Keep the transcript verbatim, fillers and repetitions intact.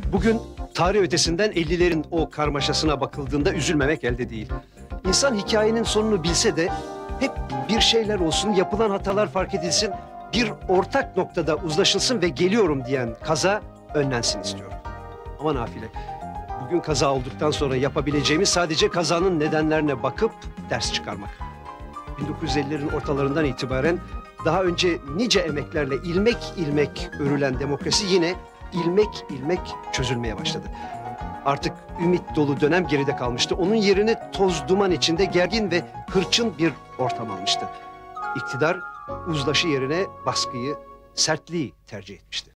Bugün tarih ötesinden ellilerin o karmaşasına bakıldığında üzülmemek elde değil. İnsan hikayenin sonunu bilse de hep bir şeyler olsun, yapılan hatalar fark edilsin, bir ortak noktada uzlaşılsın ve geliyorum diyen kaza önlensin istiyorum. Ama nafile, bugün kaza olduktan sonra yapabileceğimiz sadece kazanın nedenlerine bakıp ders çıkarmak. bin dokuz yüz ellilerin ortalarından itibaren daha önce nice emeklerle ilmek ilmek örülen demokrasi yine ilmek ilmek çözülmeye başladı. Artık ümit dolu dönem geride kalmıştı. Onun yerini toz duman içinde gergin ve hırçın bir ortam almıştı. İktidar uzlaşı yerine baskıyı, sertliği tercih etmişti.